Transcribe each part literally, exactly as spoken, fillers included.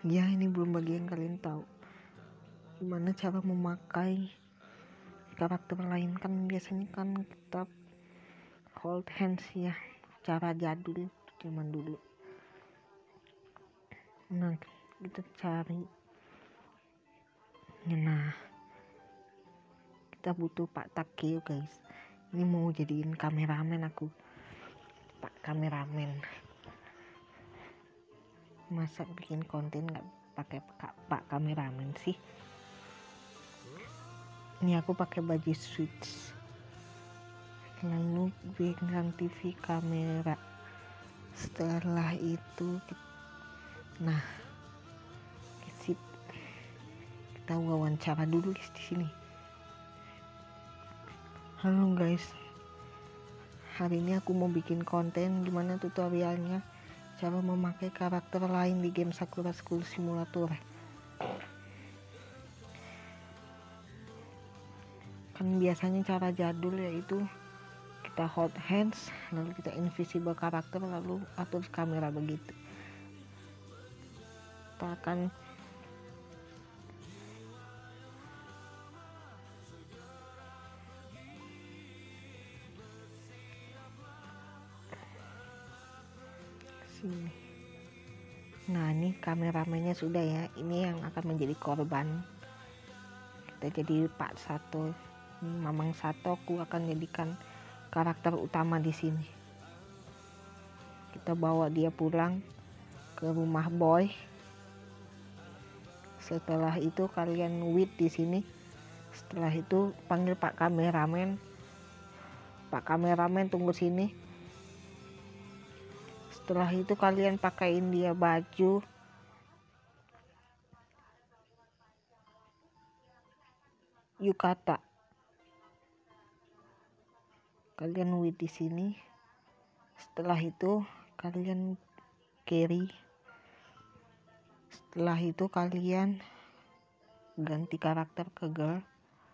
Ya, ini belum bagi yang kalian tahu gimana cara memakai karakter lain. Kan biasanya kan kita hold hands ya, cara jadul zaman dulu. Nah, kita cari. Nah, kita butuh Pak Takeo guys. Ini mau jadiin kameramen aku. Pak kameramen. Masa bikin konten nggak pakai Pak kameramen sih? Ini aku pakai baju switch. Lalu pegang T V kamera. Setelah itu, nah, sip. Kita wawancara dulu guys di sini. Halo guys. Hari ini aku mau bikin konten gimana tutorialnya cara memakai karakter lain di game Sakura School Simulator. Kan biasanya cara jadul yaitu kita hold hands, lalu kita invisible karakter, lalu atur kamera begitu. Kita akan sini. Nah, ini kameramennya sudah ya. Ini yang akan menjadi korban. Kita jadi Pak Sato. Ini Mamang Sato, aku akan jadikan karakter utama di sini. Kita bawa dia pulang ke rumah boy. Setelah itu kalian wait di sini. Setelah itu panggil Pak kameramen. Pak kameramen tunggu sini. Setelah itu kalian pakaiin dia baju yukata. Kalian wait di sini. Setelah itu kalian carry. Setelah itu kalian ganti karakter ke girl.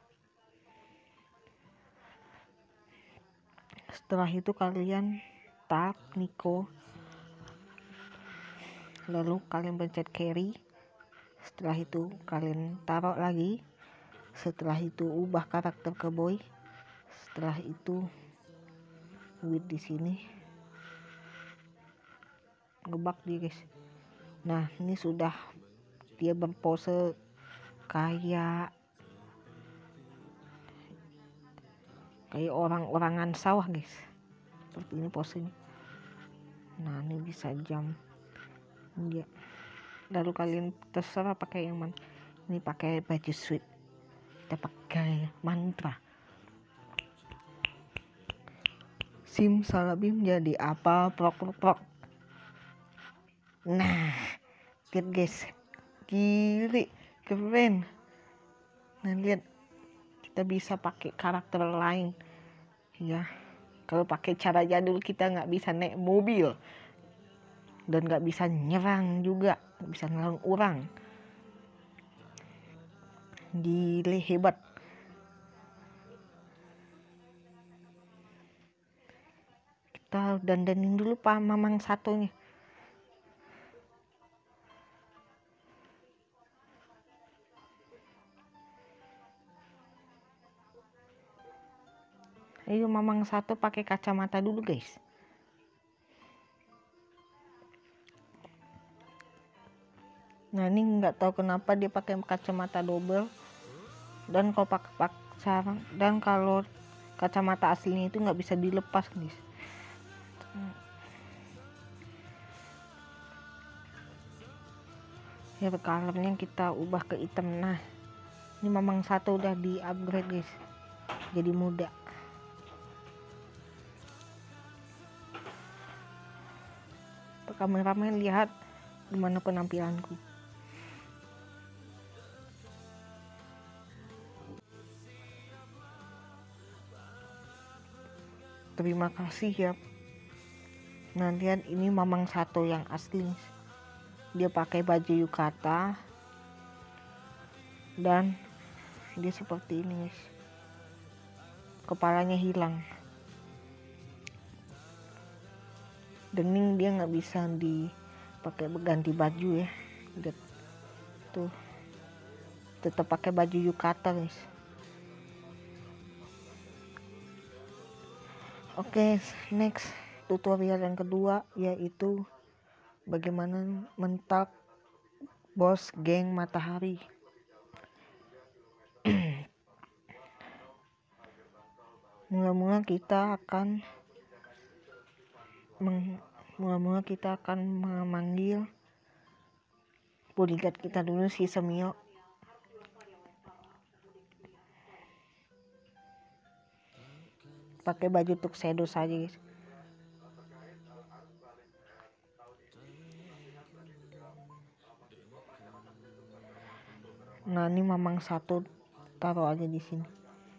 Setelah itu kalian tap Nico. Lalu kalian pencet carry. Setelah itu kalian taruh lagi. Setelah itu ubah karakter ke boy. Setelah itu wait di sini. Gebak dia guys. Nah, ini sudah dia berpose kayak kayak orang-orangan sawah guys. Seperti ini posenya. Nah, ini bisa jam dia. Lalu kalian terserah pakai yang mana. Ini pakai baju sweet. Kita pakai mantra. Sim salabim jadi apa? Prok prok prok. Nah, lihat guys. Kiri, keren. Nah, lihat. Kita bisa pakai karakter lain. Ya. Kalau pakai cara jadul kita nggak bisa naik mobil. Dan nggak bisa nyerang juga, nggak bisa ngelawan orang. Gile, hebat. Kita dandanin dulu Pak Mamang Satonya. Ayo Mamang Sato pakai kacamata dulu guys. Nah, ini nggak tahu kenapa dia pakai kacamata double. Dan kalau pakai pacar dan kalau kacamata aslinya itu nggak bisa dilepas guys. Ya, colornya kita ubah ke hitam. Nah, ini Mamang Sato udah di upgrade guys, jadi muda. Kameramen lihat gimana penampilanku. Terima kasih ya. Nah, lihat ini Mamang Sato yang asli. Dia pakai baju yukata dan dia seperti ini guys. Kepalanya hilang. Dening dia nggak bisa dipakai ganti baju ya. Lihat. tuh tetap pakai baju yukata guys. Oke, next tutorial yang kedua yaitu bagaimana mentak bos geng matahari. Mula-mula kita akan mula-mula kita akan memanggil bodyguard kita dulu, si Semio. Pakai baju tuxedo saja guys. Nah ini Mamang satu taruh aja di sini.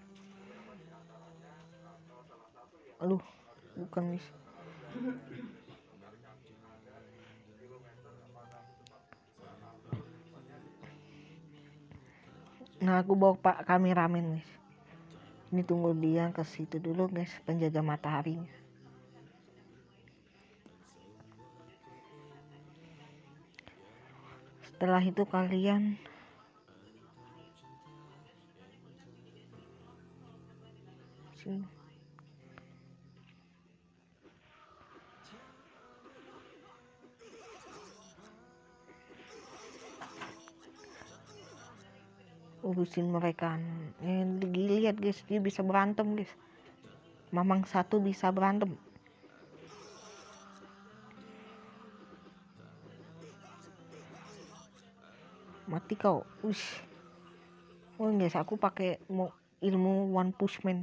Aduh, bukan guys. Nah aku bawa pak kameramen guys. Ini tunggu dia ke situ dulu guys, penjaga mataharinya. Setelah itu kalian sini. Urusin mereka. Eh, lihat guys, dia bisa berantem guys. Mamang satu bisa berantem. Mati kau. Ush. Oh guys, aku pakai mau ilmu One Punch Man.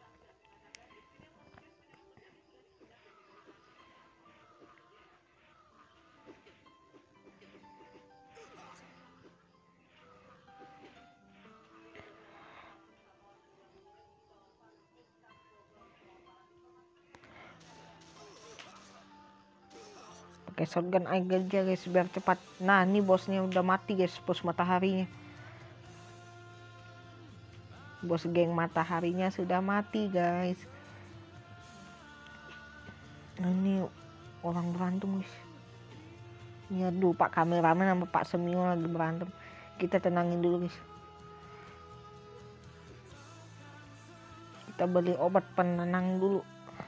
Pakai shotgun aja guys biar cepat. Nah ini bosnya udah mati guys, bos mataharinya. Bos geng mataharinya sudah mati guys. Nah ini orang berantem guys. Ya aduh, pak kameramen sama Pak Semio lagi berantem. Kita tenangin dulu guys. Kita beli obat penenang dulu.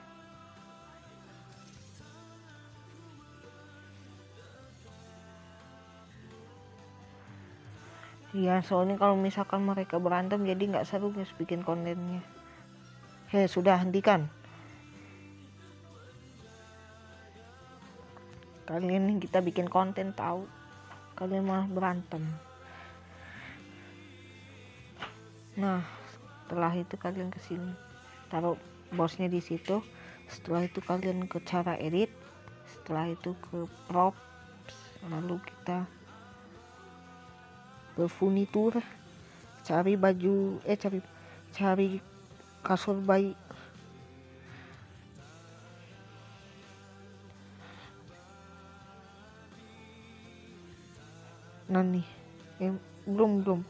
Ya soalnya kalau misalkan mereka berantem jadi nggak seru guys bikin kontennya. Hei sudah, hentikan. Kalian kita bikin konten tahu, kalian malah berantem. Nah setelah itu kalian kesini, taruh bosnya di situ. Setelah itu kalian ke cara edit. Setelah itu ke props. Lalu kita ke furnitur, cari baju eh cari cari kasur bayi. Nah nih eh, belum belum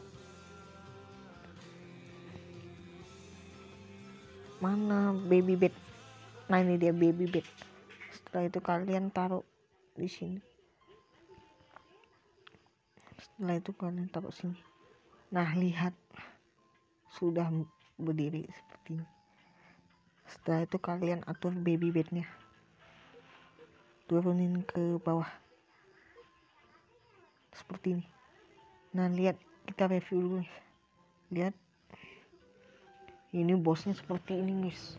mana baby bed. Nah ini dia baby bed. Setelah itu kalian taruh di sini. Setelah itu kalian taruh sini. Nah lihat, sudah berdiri seperti ini. Setelah itu kalian atur baby bednya, turunin ke bawah seperti ini. Nah lihat, kita review dulu. Lihat, ini bosnya seperti ini guys.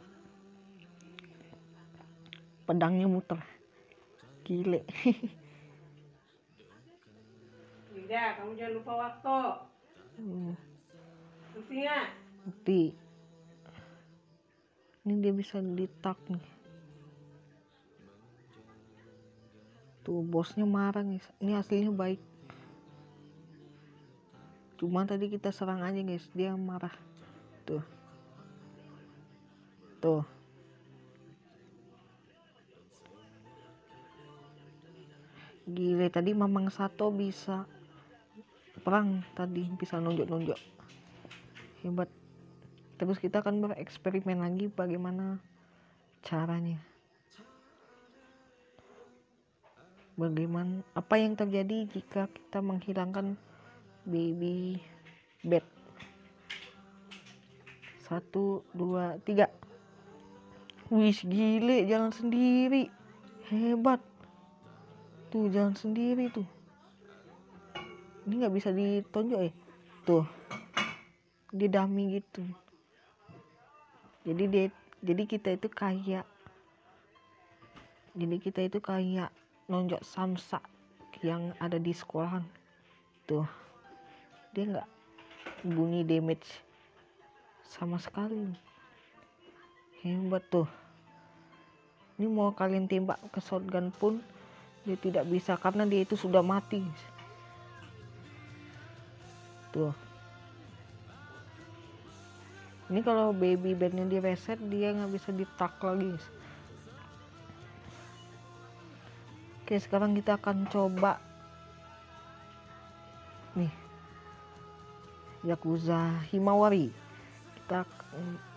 Pedangnya muter, gile. Tidak, kamu jangan lupa waktu. Hmm. Bukti nggak? Bukti. Ini dia bisa ditak nih. Tuh bosnya marah guys. Ini aslinya baik. Cuma tadi kita serang aja guys, dia marah. Tuh. Tuh. Gile, tadi Mamang Sato bisa perang, tadi bisa nunjuk-nunjuk. Hebat. Terus kita akan bereksperimen lagi bagaimana caranya. bagaimana apa yang terjadi jika kita menghilangkan baby bed. Satu, dua, tiga. Wih, gile, jalan sendiri. Hebat. Tuh, jalan sendiri tuh. Ini nggak bisa ditonjok ya? Tuh. Dia dummy gitu. Jadi dia, jadi kita itu kayak, jadi kita itu kayak nonjok samsak yang ada di sekolahan. Tuh. Dia nggak bunyi damage sama sekali. Hebat tuh. Ini mau kalian tembak ke shotgun pun dia tidak bisa karena dia itu sudah mati. Tuh. Ini kalau baby bednya di reset dia nggak bisa ditak lagi. Oke, sekarang kita akan coba nih Yakuza Himawari. Kita